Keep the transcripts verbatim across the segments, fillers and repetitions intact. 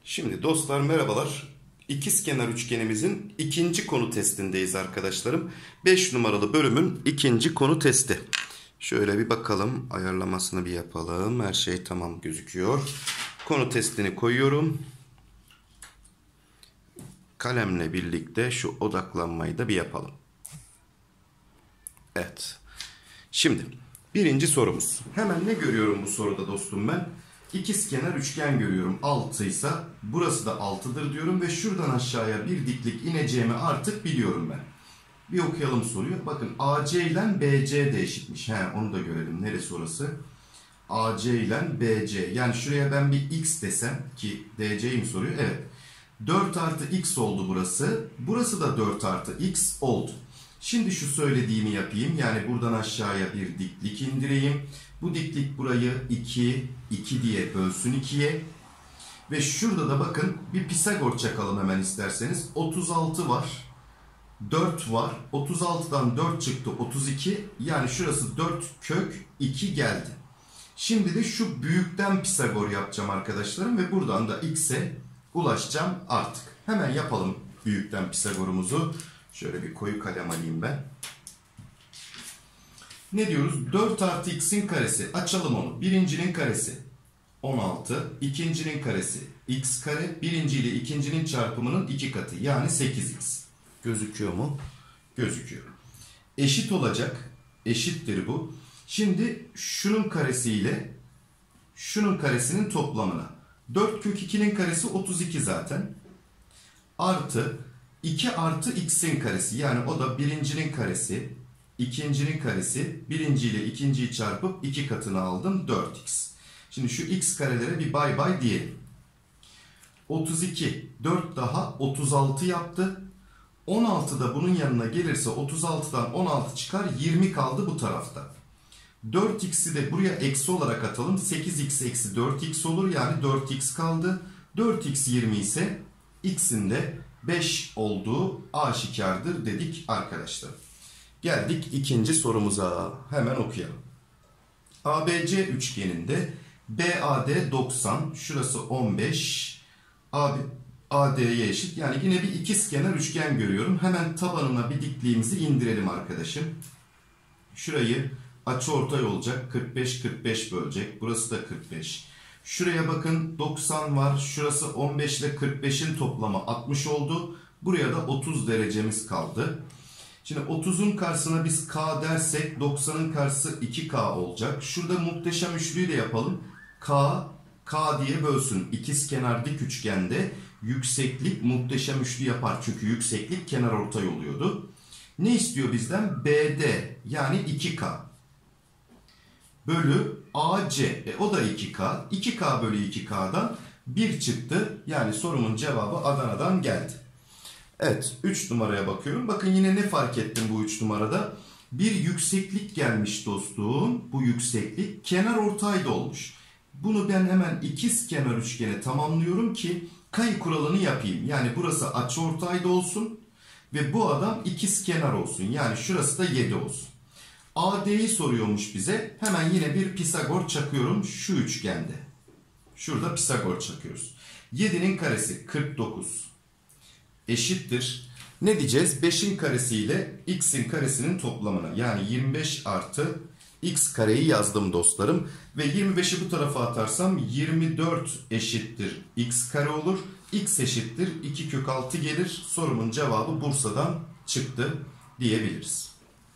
Şimdi dostlar merhabalar. İkizkenar üçgenimizin ikinci konu testindeyiz arkadaşlarım. beş numaralı bölümün ikinci konu testi. Şöyle bir bakalım, ayarlamasını bir yapalım. Her şey tamam gözüküyor. Konu testini koyuyorum. Kalemle birlikte şu odaklanmayı da bir yapalım. Evet. Şimdi birinci sorumuz. Hemen ne görüyorum bu soruda dostum ben? İkizkenar üçgen görüyorum. altı ise burası da altıdır diyorum ve şuradan aşağıya bir diklik ineceğimi artık biliyorum ben. Bir okuyalım soruyu. Bakın A C ile B C de eşitmiş. He, onu da görelim. Neresi orası? A C ile B C. Yani şuraya ben bir X desem ki D C'yi mi soruyor? Evet. dört artı X oldu burası. Burası da dört artı X oldu. Şimdi şu söylediğimi yapayım. Yani buradan aşağıya bir diklik indireyim. Bu diklik burayı iki, iki diye bölsün ikiye. Ve şurada da bakın bir Pisagor çakalım hemen isterseniz. otuz altı var. dört var. otuz altıdan dört çıktı. otuz iki. Yani şurası dört kök iki geldi. Şimdi de şu büyükten Pisagor yapacağım arkadaşlarım. Ve buradan da X'e ulaşacağım artık. Hemen yapalım büyükten Pisagor'umuzu. Şöyle bir koyu kalem alayım ben. Ne diyoruz? dört artı x'in karesi. Açalım onu. Birincinin karesi on altı. İkincinin karesi x kare. Birinci ile ikincinin çarpımının iki katı. Yani sekiz x. Gözüküyor mu? Gözüküyor. Eşit olacak. Eşittir bu. Şimdi şunun karesiyle şunun karesinin toplamına. dört kök ikinin karesi otuz iki zaten. Artı iki artı x'in karesi. Yani o da birincinin karesi. İkincinin karesi. Birinci ile ikinciyi çarpıp iki katını aldım. dört x. Şimdi şu x karelere bir bay bay diyelim. otuz iki. dört daha otuz altı yaptı. on altı da bunun yanına gelirse otuz altıdan on altı çıkar. yirmi kaldı bu tarafta. dört x'i de buraya eksi olarak atalım. sekiz x eksi dört x olur. Yani dört x kaldı. dört x yirmi ise x'in de beş olduğu aşikardır dedik arkadaşlar. Geldik ikinci sorumuza. Hemen okuyalım. A B C üçgeninde B A D doksan, şurası on beş, A D'ye eşit. Yani yine bir ikizkenar üçgen görüyorum. Hemen tabanına bir dikliğimizi indirelim arkadaşım. Şurayı açıortay olacak. kırk beş kırk beş bölecek. Burası da kırk beş. Şuraya bakın doksan var. Şurası on beş ile kırk beşin toplamı altmış oldu. Buraya da otuz derecemiz kaldı. Şimdi otuzun karşısına biz K dersek doksanın karşısı iki K olacak. Şurada muhteşem üçlüyü de yapalım. K, K diye bölsün. İkizkenar dik üçgende yükseklik muhteşem üçlü yapar. Çünkü yükseklik kenarortay oluyordu. Ne istiyor bizden? B D yani iki K. Bölü A C. E, o da iki K. iki K bölü iki K'dan bir çıktı. Yani sorumun cevabı Adana'dan geldi. Evet, üç numaraya bakıyorum. Bakın yine ne fark ettim bu üç numarada? Bir yükseklik gelmiş dostum. Bu yükseklik kenarortayda olmuş. Bunu ben hemen ikizkenar üçgene tamamlıyorum ki kayı kuralını yapayım. Yani burası açıortayda olsun ve bu adam ikizkenar olsun. Yani şurası da yedi olsun. A D'yi soruyormuş bize. Hemen yine bir Pisagor çakıyorum şu üçgende. Şurada Pisagor çakıyoruz. yedinin karesi kırk dokuz. Eşittir. Ne diyeceğiz? beşin karesiyle x'in karesinin toplamına. Yani yirmi beş artı x kareyi yazdım dostlarım. Ve yirmi beşi bu tarafa atarsam yirmi dört eşittir x kare olur. X eşittir iki kök altı gelir. Sorumun cevabı Bursa'dan çıktı diyebiliriz.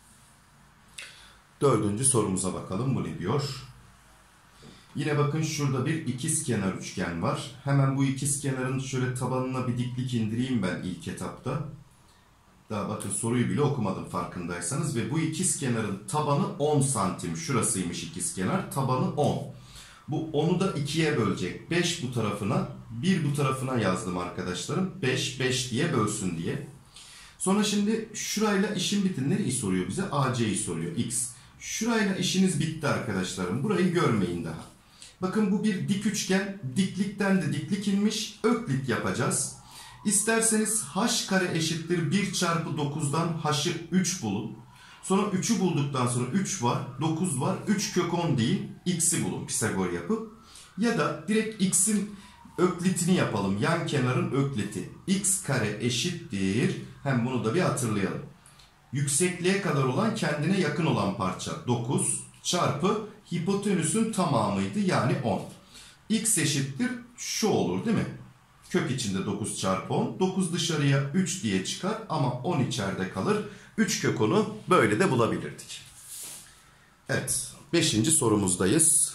Dördüncü sorumuza bakalım. Bu ne diyor? Yine bakın şurada bir ikizkenar üçgen var. Hemen bu ikizkenarın şöyle tabanına bir diklik indireyim ben ilk etapta. Daha bakın soruyu bile okumadım farkındaysanız. Ve bu ikizkenarın tabanı on santim. Şurasıymış ikizkenar. Tabanı on. Bu on'u da ikiye bölecek. beş bu tarafına, bir bu tarafına yazdım arkadaşlarım. beş, beş diye bölsün diye. Sonra şimdi şurayla işin bitin. Nereyi soruyor bize? A C'yi soruyor. X. Şurayla işiniz bitti arkadaşlarım. Burayı görmeyin daha. Bakın bu bir dik üçgen. Diklikten de diklik inmiş. Öklit yapacağız. İsterseniz h kare eşittir bir çarpı dokuzdan h'ı üç bulun. Sonra üçü bulduktan sonra üç var, dokuz var. üç kök on değil. X'i bulun Pisagor yapıp. Ya da direkt x'in öklitini yapalım. Yan kenarın ökliti. X kare eşittir. Hem bunu da bir hatırlayalım. Yüksekliğe kadar olan kendine yakın olan parça dokuz çarpı hipotenüsün tamamıydı yani on. X eşittir şu olur değil mi? Kök içinde dokuz çarpı on. dokuz dışarıya üç diye çıkar ama on içeride kalır. üç kök onu böyle de bulabilirdik. Evet. beşinci sorumuzdayız.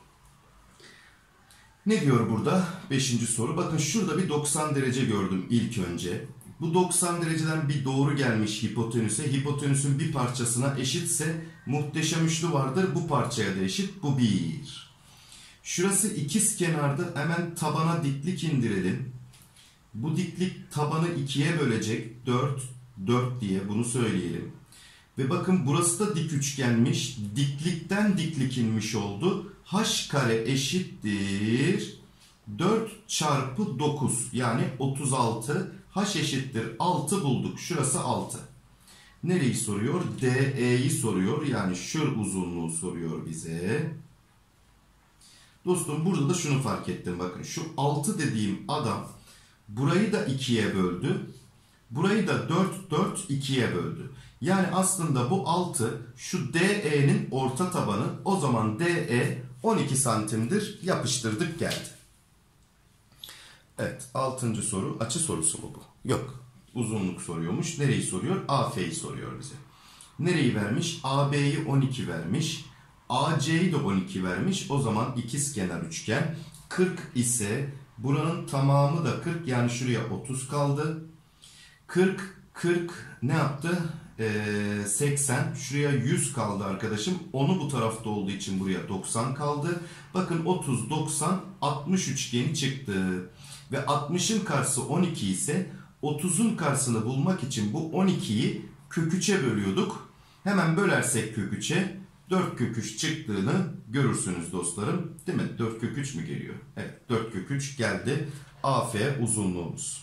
Ne diyor burada? beşinci soru. Bakın şurada bir doksan derece gördüm ilk önce. Bu doksan dereceden bir doğru gelmiş hipotenüse. Hipotenüsün bir parçasına eşitse muhteşem üçlü vardır. Bu parçaya da eşit. Bu bir. Şurası ikizkenarda, hemen tabana diklik indirelim. Bu diklik tabanı ikiye bölecek. dört, dört diye bunu söyleyelim. Ve bakın burası da dik üçgenmiş. Diklikten diklik inmiş oldu. H kare eşittir dört çarpı dokuz yani otuz altı. H eşittir altı bulduk. Şurası altı. Nereyi soruyor? D E'yi soruyor. Yani şu uzunluğu soruyor bize. Dostum burada da şunu fark ettim. Bakın şu altı dediğim adam burayı da ikiye böldü. Burayı da dört, dört, ikiye böldü. Yani aslında bu altı şu D E'nin orta tabanı. O zaman D E on iki santimdir. Yapıştırdık geldi. Evet, altıncı soru. Açı sorusu mu bu? Yok. Uzunluk soruyormuş. Nereyi soruyor? A F'yi soruyor bize. Nereyi vermiş? A B'yi on iki vermiş. A C'yi de on iki vermiş. O zaman ikizkenar üçgen. kırk ise buranın tamamı da kırk. Yani şuraya otuz kaldı. kırk, kırk ne yaptı? Ee, seksen. Şuraya yüz kaldı arkadaşım. Onu bu tarafta olduğu için buraya doksan kaldı. Bakın otuz, doksan, altmış üçgeni çıktı. Ve altmışın karşısı on iki ise otuzun karşısını bulmak için bu on ikiyi kök üçe bölüyorduk. Hemen bölersek kök üçe dört kök üç çıktığını görürsünüz dostlarım. Değil mi? dört kök üç mü geliyor? Evet, dört kök üç geldi. A F uzunluğumuz.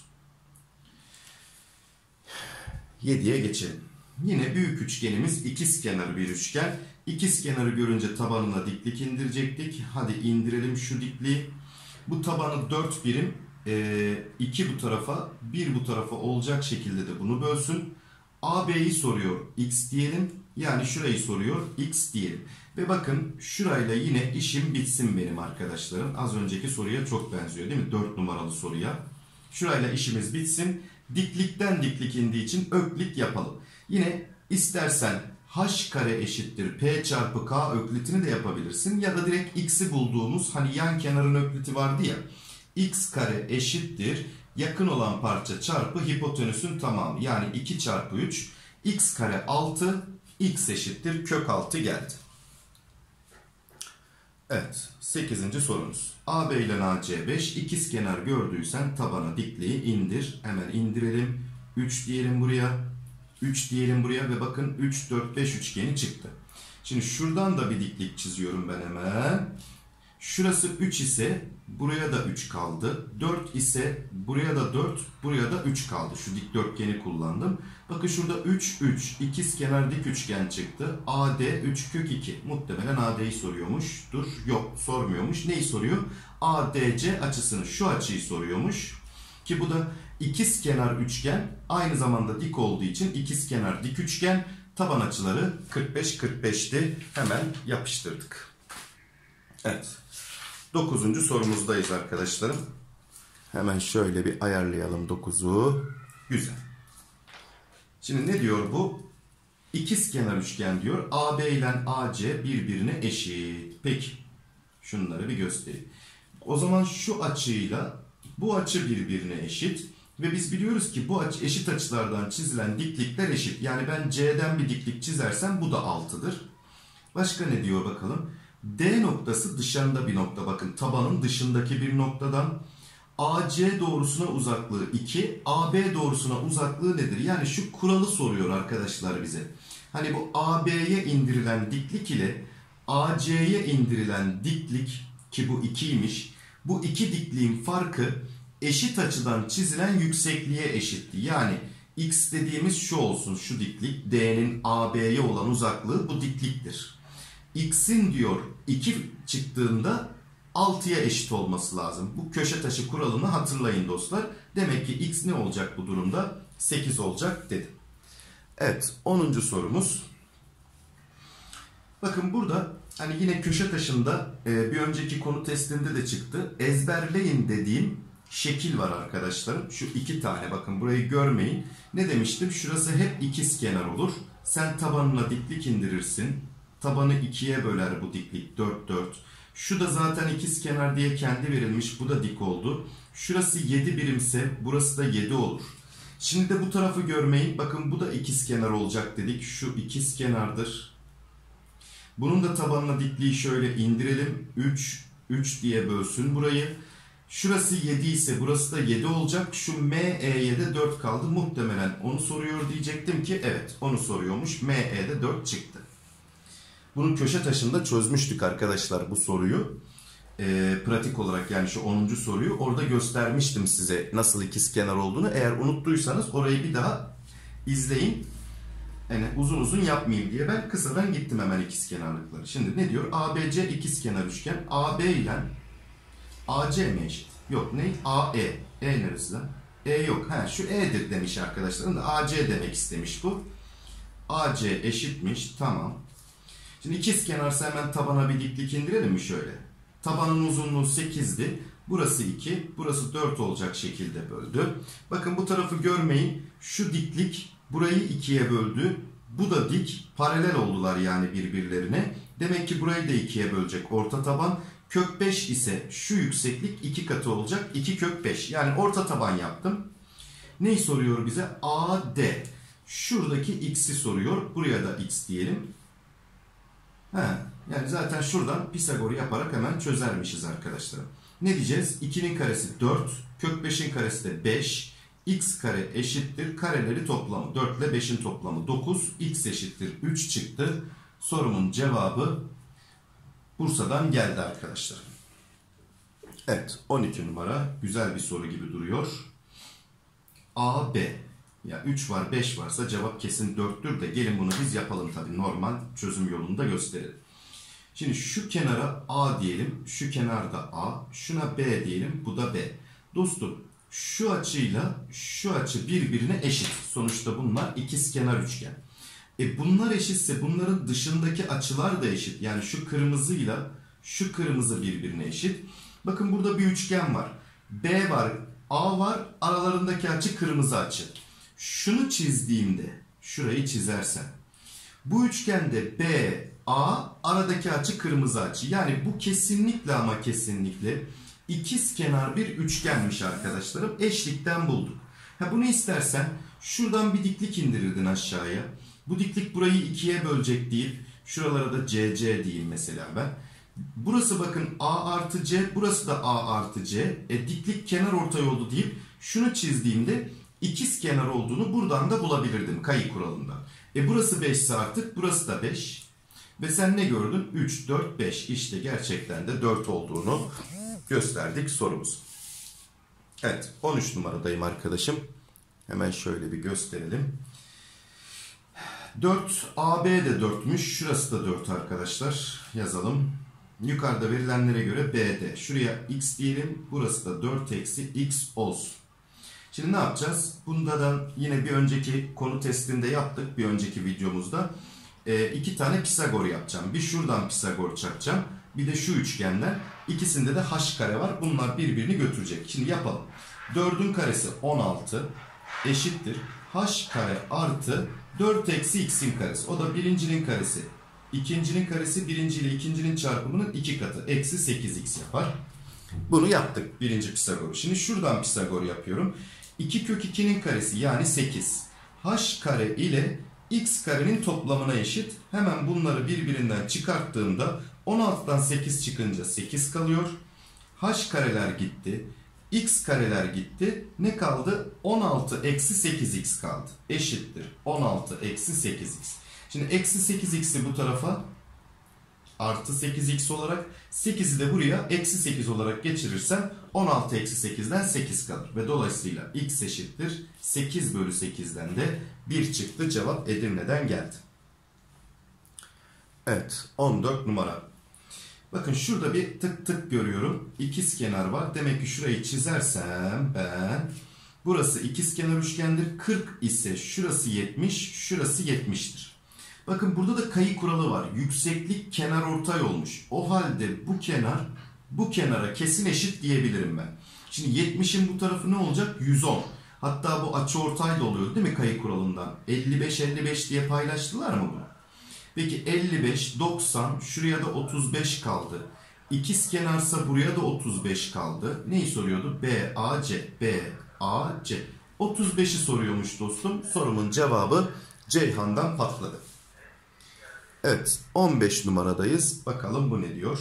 yediye geçelim. Yine büyük üçgenimiz ikizkenar bir üçgen. İkizkenarı görünce tabanına diklik indirecektik. Hadi indirelim şu dikliği. Bu tabanı dört birim, iki bu tarafa, bir bu tarafa olacak şekilde de bunu bölsün. A B'yi soruyor. X diyelim. Yani şurayı soruyor. X diyelim. Ve bakın şurayla yine işim bitsin benim arkadaşlarım. Az önceki soruya çok benziyor değil mi? dört numaralı soruya. Şurayla işimiz bitsin. Diklikten diklik indiği için öklit yapalım. Yine istersen H kare eşittir P çarpı K öklitini de yapabilirsin. Ya da direkt X'i bulduğumuz hani yan kenarın ökliti vardı ya. X kare eşittir yakın olan parça çarpı hipotenüsün tamamı. Yani iki çarpı üç. X kare altı. X eşittir kök altı geldi. Evet. sekizinci sorumuz. A B ile A C beş. İkizkenar gördüysen tabana dikliği indir. Hemen indirelim. üç diyelim buraya. üç diyelim buraya ve bakın üç, dört, beş üçgeni çıktı. Şimdi şuradan da bir diklik çiziyorum ben hemen. Şurası üç ise buraya da üç kaldı. dört ise buraya da dört, buraya da üç kaldı. Şu dikdörtgeni kullandım. Bakın şurada üç, üç. İkizkenar dik üçgen çıktı. A D üç kök iki. Muhtemelen A D'yi soruyormuştur. Yok, sormuyormuş. Neyi soruyor? A D C açısını, şu açıyı soruyormuş. Ki bu da ikizkenar üçgen. Aynı zamanda dik olduğu için ikizkenar dik üçgen. Taban açıları kırk beş kırk beş'ti. Hemen yapıştırdık. Evet. dokuzuncu sorumuzdayız arkadaşlarım. Hemen şöyle bir ayarlayalım dokuzu. Güzel. Şimdi ne diyor bu? İkizkenar üçgen diyor. A B ile A C birbirine eşit. Peki. Şunları bir göstereyim. O zaman şu açıyla bu açı birbirine eşit. Ve biz biliyoruz ki bu açı, eşit açılardan çizilen diklikler eşit. Yani ben C'den bir diklik çizersem bu da altıdır. Başka ne diyor bakalım? D noktası dışarıda bir nokta. Bakın tabanın dışındaki bir noktadan A C doğrusuna uzaklığı iki, A B doğrusuna uzaklığı nedir? Yani şu kuralı soruyor arkadaşlar bize. Hani bu A B'ye indirilen diklik ile A C'ye indirilen diklik, ki bu ikiymiş. Bu iki dikliğin farkı eşit açıdan çizilen yüksekliğe eşitti. Yani X dediğimiz şu olsun, şu diklik. D'nin A B'ye olan uzaklığı bu dikliktir. X'in diyor iki çıktığında altıya eşit olması lazım. Bu köşe taşı kuralını hatırlayın dostlar. Demek ki x ne olacak bu durumda? sekiz olacak dedim. Evet, onuncu sorumuz. Bakın burada hani yine köşe taşında e, bir önceki konu testinde de çıktı. Ezberleyin dediğim şekil var arkadaşlarım. Şu iki tane, bakın burayı görmeyin. Ne demiştim? Şurası hep ikizkenar olur. Sen tabanına diklik indirirsin. Tabanı ikiye böler bu diklik. dört, dört. Şu da zaten ikizkenar diye kendi verilmiş. Bu da dik oldu. Şurası yedi birimse burası da yedi olur. Şimdi de bu tarafı görmeyin. Bakın bu da ikizkenar olacak dedik. Şu ikizkenardır. Bunun da tabanına dikliği şöyle indirelim. üç, üç diye bölsün burayı. Şurası yedi ise burası da yedi olacak. Şu M E'ye de dört kaldı. Muhtemelen onu soruyor diyecektim ki evet onu soruyormuş. M E'de dört çıktı. Bunu köşe taşında çözmüştük arkadaşlar bu soruyu. Ee, pratik olarak yani şu onuncu soruyu orada göstermiştim size nasıl ikizkenar olduğunu. Eğer unuttuysanız orayı bir daha izleyin. Yani uzun uzun yapmayayım diye ben kısadan gittim hemen ikizkenarlıkları. Şimdi ne diyor? A B C ikizkenar üçgen. A B ile A C mi eşit? Yok ne? A E. E neresi lan? E yok. Ha şu E'dir demiş arkadaşlarım da A C demek istemiş bu. A C eşitmiş. Tamam. Şimdi ikizkenarsa hemen tabana bir diklik indirelim mi şöyle? Tabanın uzunluğu sekizdi. Burası iki. Burası dört olacak şekilde böldü. Bakın bu tarafı görmeyin. Şu diklik burayı ikiye böldü. Bu da dik. Paralel oldular yani birbirlerine. Demek ki burayı da ikiye bölecek orta taban. Kök beş ise şu yükseklik iki katı olacak. iki kök beş. Yani orta taban yaptım. Neyi soruyor bize? A D. Şuradaki x'i soruyor. Buraya da x diyelim. He, yani zaten şuradan Pisagor yaparak hemen çözermişiz arkadaşlar. Ne diyeceğiz? ikinin karesi dört. Kök beşin karesi de beş. X kare eşittir. Kareleri toplamı. dört ile beşin toplamı dokuz. X eşittir üç çıktı. Sorumun cevabı Bursa'dan geldi arkadaşlar. Evet, on iki numara güzel bir soru gibi duruyor. A B. Ya üç var, beş varsa cevap kesin dörttür de gelin bunu biz yapalım tabii. Normal çözüm yolunda gösterelim. Şimdi şu kenara A diyelim. Şu kenarda A. Şuna B diyelim. Bu da B. Dostum şu açıyla şu açı birbirine eşit. Sonuçta bunlar ikizkenar üçgen. E bunlar eşitse bunların dışındaki açılar da eşit. Yani şu kırmızıyla şu kırmızı birbirine eşit. Bakın burada bir üçgen var. B var, A var. Aralarındaki açı kırmızı açı. Şunu çizdiğimde, şurayı çizersem, bu üçgende B, A, aradaki açı kırmızı açı. Yani bu kesinlikle ama kesinlikle ikizkenar bir üçgenmiş arkadaşlarım. Eşlikten bulduk. Ha bunu istersen şuradan bir diklik indirirdin aşağıya. Bu diklik burayı ikiye bölecek deyip şuralara da C C diyeyim mesela ben. Burası bakın A artı C, burası da A artı C. E, diklik kenar ortay oldu deyip şunu çizdiğimde ikizkenar olduğunu buradan da bulabilirdim kayı kuralından. E burası beş ise artık burası da beş. Ve sen ne gördün? üç, dört, beş. İşte gerçekten de dört olduğunu gösterdik sorumuz. Evet, on üç numaradayım arkadaşım. Hemen şöyle bir gösterelim. dört, A B de dörtmüş. Şurası da dört arkadaşlar. Yazalım. Yukarıda verilenlere göre B D. Şuraya x diyelim. Burası da dört eksi x olsun. Şimdi ne yapacağız? Bundan yine bir önceki konu testinde yaptık. Bir önceki videomuzda. E, iki tane Pisagor yapacağım. Bir şuradan Pisagor çakacağım. Bir de şu üçgenden. İkisinde de h kare var. Bunlar birbirini götürecek. Şimdi yapalım. dördün karesi on altı eşittir. H kare artı dört eksi x'in karesi. O da birincinin karesi. İkincinin karesi birinci ile ikincinin çarpımının iki katı. Eksi sekiz x yapar. Bunu yaptık. Birinci Pisagor. Şimdi şuradan Pisagor yapıyorum. iki kök ikinin karesi yani sekiz. H kare ile x karenin toplamına eşit. Hemen bunları birbirinden çıkarttığımda on altıdan sekiz çıkınca sekiz kalıyor. H kareler gitti. X kareler gitti. Ne kaldı? on altı eksi sekiz x kaldı. Eşittir. on altı eksi sekiz x. Şimdi eksi sekiz x'i bu tarafa artı sekiz x olarak, sekiz'i de buraya eksi sekiz olarak geçirirsem on altı eksi sekizden sekiz kalır. Ve dolayısıyla x eşittir sekiz bölü sekizden de bir çıktı. Cevap Edirne'den geldi. Evet, on dört numara. Bakın şurada bir tık tık görüyorum. İkizkenar var. Demek ki şurayı çizersem ben, burası ikizkenar üçgendir. kırk ise şurası yetmiş, şurası yetmiştir. Bakın burada da kayı kuralı var. Yükseklik kenar ortay olmuş. O halde bu kenar bu kenara kesin eşit diyebilirim ben. Şimdi yetmişin bu tarafı ne olacak? yüz on. Hatta bu açıortay da oluyor değil mi kayı kuralından? elli beş elli beş diye paylaştılar mı bunu? Peki elli beş, doksan, şuraya da otuz beş kaldı. İkizkenarsa buraya da otuz beş kaldı. Neyi soruyordu? B A C. B A C. otuz beşi soruyormuş dostum. Sorumun cevabı Ceyhan'dan patladı. Evet, on beş numaradayız. Bakalım bu ne diyor?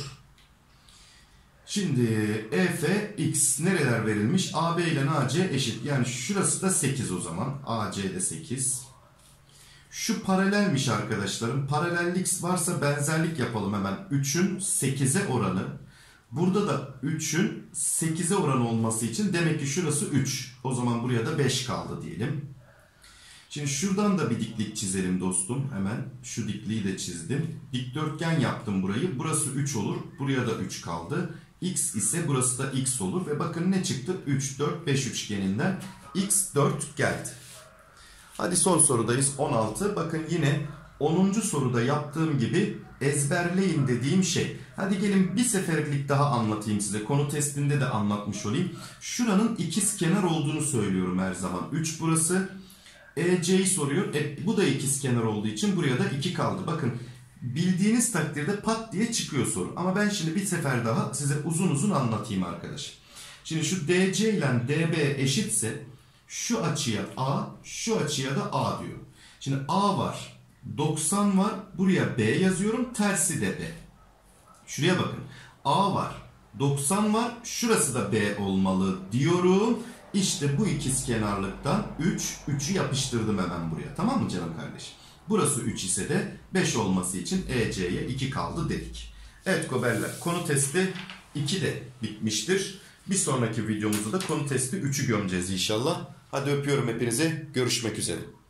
Şimdi E F X nereler verilmiş? A B ile A C eşit. Yani şurası da sekiz o zaman. A C de sekiz. Şu paralelmiş arkadaşlarım. Paralellik varsa benzerlik yapalım hemen. üçün sekize oranı. Burada da üçün sekize oranı olması için demek ki şurası üç. O zaman buraya da beş kaldı diyelim. Şimdi şuradan da bir diklik çizelim dostum. Hemen şu dikliği de çizdim. Dikdörtgen yaptım burayı. Burası üç olur. Buraya da üç kaldı. X ise burası da X olur. Ve bakın ne çıktı? üç, dört, beş üçgeninden X dört geldi. Hadi son sorudayız. on altı. Bakın yine onuncu soruda yaptığım gibi ezberleyin dediğim şey. Hadi gelin bir seferlik daha anlatayım size. Konu testinde de anlatmış olayım. Şuranın ikizkenar olduğunu söylüyorum her zaman. üç burası. E C'yi soruyor. E, bu da ikizkenar olduğu için buraya da iki kaldı. Bakın bildiğiniz takdirde pat diye çıkıyor soru. Ama ben şimdi bir sefer daha size uzun uzun anlatayım arkadaşlar. Şimdi şu D C ile D B eşitse şu açıya A, şu açıya da A diyor. Şimdi A var, doksan var, buraya B yazıyorum, tersi de B. Şuraya bakın. A var, doksan var, şurası da B olmalı diyorum. İşte bu ikizkenarlıktan üç, üçü yapıştırdım hemen buraya. Tamam mı canım kardeşim? Burası üç ise de beş olması için E C'ye iki kaldı dedik. Evet goberler, konu testi iki de bitmiştir. Bir sonraki videomuzda da konu testi üçü gömeceğiz inşallah. Hadi öpüyorum hepinizi. Görüşmek üzere.